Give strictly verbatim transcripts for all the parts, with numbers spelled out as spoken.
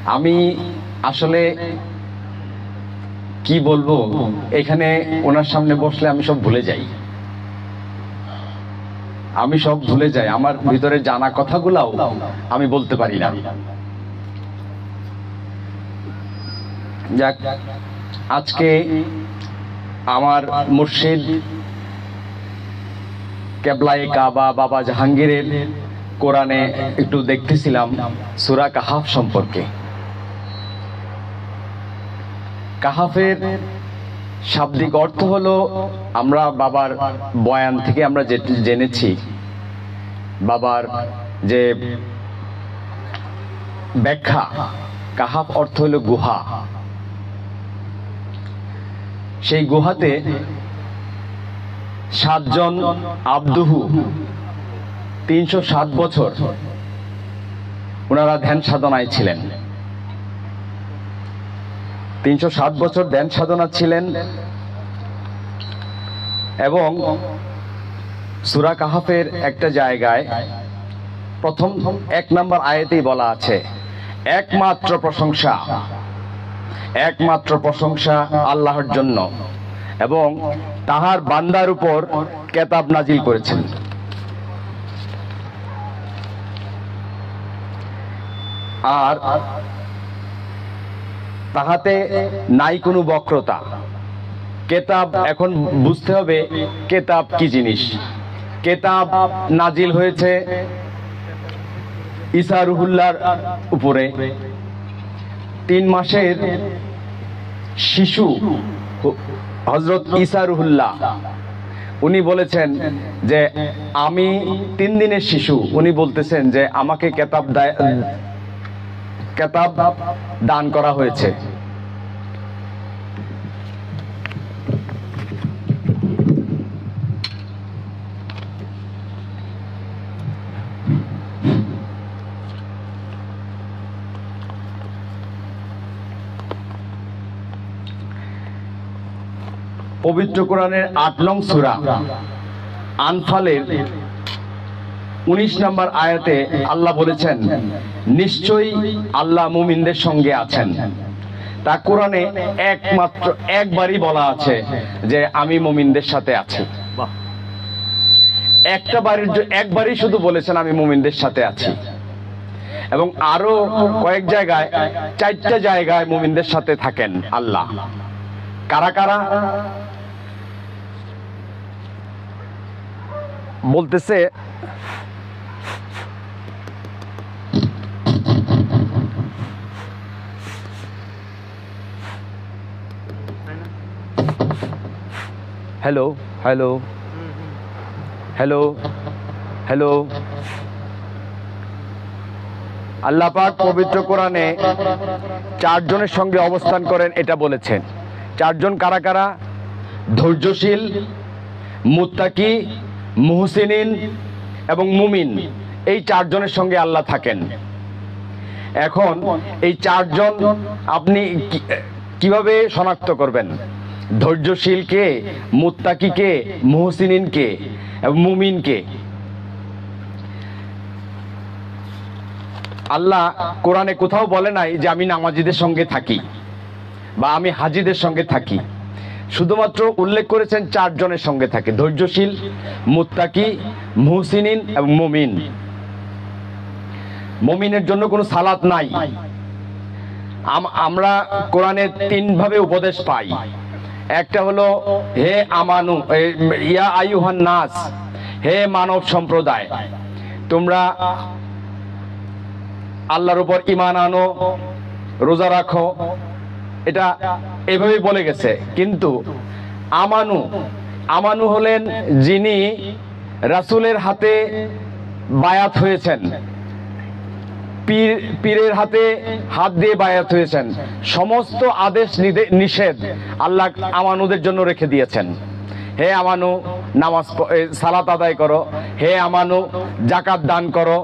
আমি আসলে কি বলবো, এখানে ওনার সামনে বসলে আমি সব ভুলে যাই, আমি সব ভুলে যাই, আমার ভিতরে জানা কথাগুলাও আমি বলতে পারি না। যাক, আজকে আমার মুর্শিদ কেবলায়ে কাবা বাবা জাহাঙ্গীরের কোরআনে একটু দেখতেছিলাম সূরা কাহাফ সম্পর্কে। কাহাফের শাব্দিক অর্থ হলো, আমরা বাবার বয়ান থেকে আমরা জেনেছি, বাবার যে ব্যাখ্যা, কাহাফ অর্থ হলো গুহা। সেই গুহাতে সাতজন আব্দুহু তিনশো সাত বছর ওনারা ধ্যান সাধনায় ছিলেন। তিনশো সাত বছর ধ্যান সাধনা ছিলেন এবং সূরা কাহাফের একটা জায়গায় প্রথম এক নম্বর আয়াতেই বলা আছে, একমাত্র প্রশংসা একমাত্র প্রশংসা আল্লাহর জন্য এবং তাহার বান্দার উপর কেতাব নাজিল করেছেন। আর তাহাতে নাই কোনো বক্রতা। কেতাব, এখন বুঝতে হবে কেতাব কি জিনিস। কেতাব নাজিল হয়েছে ঈসা রুহুল্লাহর উপরে। তিন মাসের শিশু হযরত ঈসা রুহুল্লাহ, উনি বলেছেন যে আমি তিন দিনের শিশু, উনি বলতেছেন যে আমাকে কেতাব কেতাব দান করা হয়েছে। পবিত্র কোরআনের আট নং সূরা আনফালের উনিশ নম্বর আয়াতে আল্লাহ বলেছেন, নিশ্চয়ই আল্লাহ মুমিনদের সঙ্গে আছেন। তা কোরআনে একমাত্র একবারই বলা আছে যে আমি মুমিনদের সাথে আছি। একটা বারের একবারই শুধু বলেছেন আমি মুমিনদের সাথে আছি, এবং আরো কয়েক জায়গায়, চারটা জায়গায় মুমিনদের সাথে থাকেন আল্লাহ। কারা কারা বলতেছে, hello hello hello hello Allah পাক পবিত্র কোরআনে চারজনের সঙ্গে অবস্থান করেন এটা বলেছেন। চারজন কারা কারা? ধৈর্যশীল, মুত্তাকি, মুহসিনিন এবং মুমিন। এই চারজনের সঙ্গে আল্লাহ থাকেন। এখন এই চারজন আপনি কিভাবে শনাক্ত করবেন? ধৈর্যশীলকে, মুত্তাকিকে, মুহসিনিনকে এবং মুমিনকে। আল্লাহ কোরআনে কোথাও বলে নাই যে আমি নামাজীদের সঙ্গে থাকি বা আমি হাজীদের সঙ্গে থাকি। শুধুমাত্র উল্লেখ করেছেন চারজনের সঙ্গে থাকে, ধৈর্যশীল, মুত্তাকি, মুহসিনিন এবং মুমিন। মুমিনের জন্য কোনো সালাত নাই। আমরা কোরআনে তিন ভাবে উপদেশ পাই। একটা হলো হে আমানু ইয়া আইয়ুহান নাস, হে মানব সম্প্রদায়, তোমরা আল্লাহর উপর ঈমান আনো, রোজা রাখো। এটা এভাবেই বলে গেছে। কিন্তু আমানু আমানু হলেন যিনি রাসূলের হাতে বায়াত হয়েছেন, পীর পীরের হাতে হাত দিয়ে বায়াত হয়েছেন। সমস্ত আদেশ নিষেধ আল্লাহ আমানুদের জন্য রেখে দিয়েছেন। হে আমানু নামাজ সালাত আদায় করো, হে আমানু যাকাত দান করো।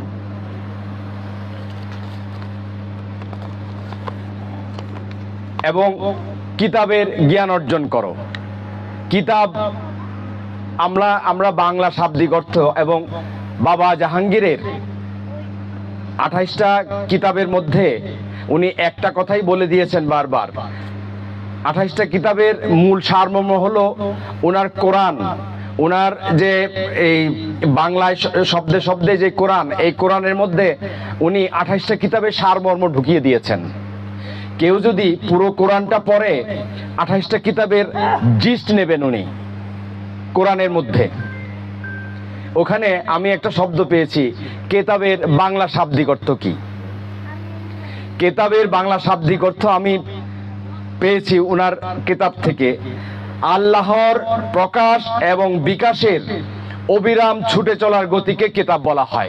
এবং কিতাবের জ্ঞান অর্জন করো। কিতাব আমরা আমরা বাংলা শাব্দিক অর্থ এবং বাবা জাহাঙ্গীরের আঠাইশটা কিতাবের মধ্যে উনি একটা কথাই বলে দিয়েছেন বারবার। আঠাইশটা কিতাবের মূল সারমর্ম হলো ওনার কোরআন, ওনার যে এই বাংলায় শব্দে শব্দে যে কোরআন, এই কোরআনের মধ্যে উনি আঠাইশটা কিতাবের সারমর্ম ঢুকিয়ে দিয়েছেন। কেউ যদি পুরো কোরআনটা পড়ে আঠাইশটা কিতাবের জিস্ট নেবেন উনি কোরআনের মধ্যে। ওখানে আমি একটা শব্দ পেয়েছি, কেতাবের বাংলা শাব্দিক অর্থ কি? কেতাবের বাংলা শাব্দিক অর্থ আমি পেয়েছি ওনার কিতাব থেকে, আল্লাহর প্রকাশ এবং বিকাশের অবিরাম ছুটে চলার গতিকে কিতাব বলা হয়।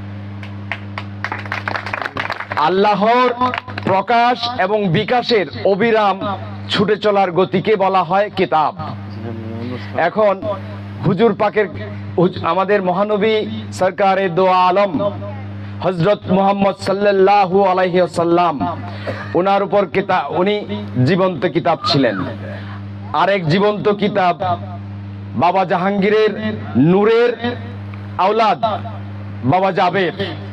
আল্লাহর প্রকাশ এবং বিকাশের অবিরাম ছুটে চলার গতিকে বলা হয় কিতাব। এখন হুজুর পাকের, আমাদের মহানবী সরকারে দো আলম হযরত মুহাম্মদ সাল্লাল্লাহু আলাইহি ওয়াসাল্লাম, ওনার উপর কিতাব, উনি জীবন্ত কিতাব ছিলেন। আরেক জীবন্ত কিতাব বাবা জাহাঙ্গীরের নূরের আওলাদ বাবা জাবের,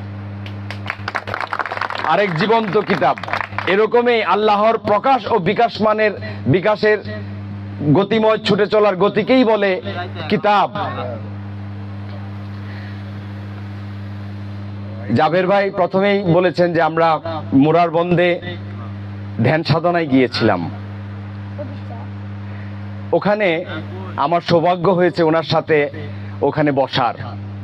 আরেক জীবন্ত কিতাব। এরকমই আল্লাহর প্রকাশ ও বিকাশ মানের বিকাশের গতিময় ছুটে চলার গতিকেই বলে কিতাব। জাবের ভাই প্রথমেই বলেছেন যে আমরা মুরার বন্দে ধ্যান সাধনায় গিয়েছিলাম, ওখানে আমার সৌভাগ্য হয়েছে ওনার সাথে ওখানে বসার।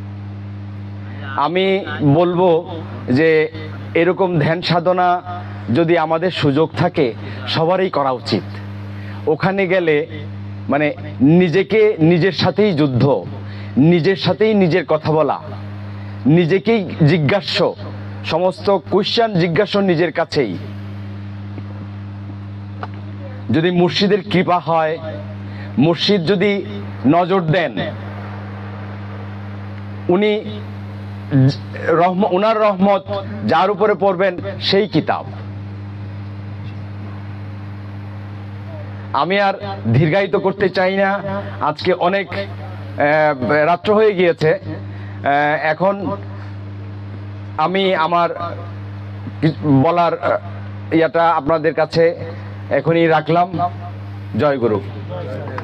আমি বলবো যে এরকম ধ্যান সাধনা যদি আমাদের সুযোগ থাকে সবারই করা উচিত। ওখানে গেলে মানে নিজেকে নিজের সাথেই যুদ্ধ, নিজের সাথেই নিজের কথা বলা, নিজেকেই জিজ্ঞাস্য, সমস্ত কোশ্চেন জিজ্ঞাসা নিজের কাছেই। যদি মুর্শিদের কৃপা হয়, মুর্শিদ যদি নজর দেন, উনি উনার রহমত যার উপরে পড়বেন সেই কিতাব। আমি আর দীর্ঘায়িত করতে চাই না, আজকে অনেক রাত্র হয়ে গিয়েছে। এখন আমি আমার বলার ইয়াটা আপনাদের কাছে এখনই রাখলাম। জয় গুরু।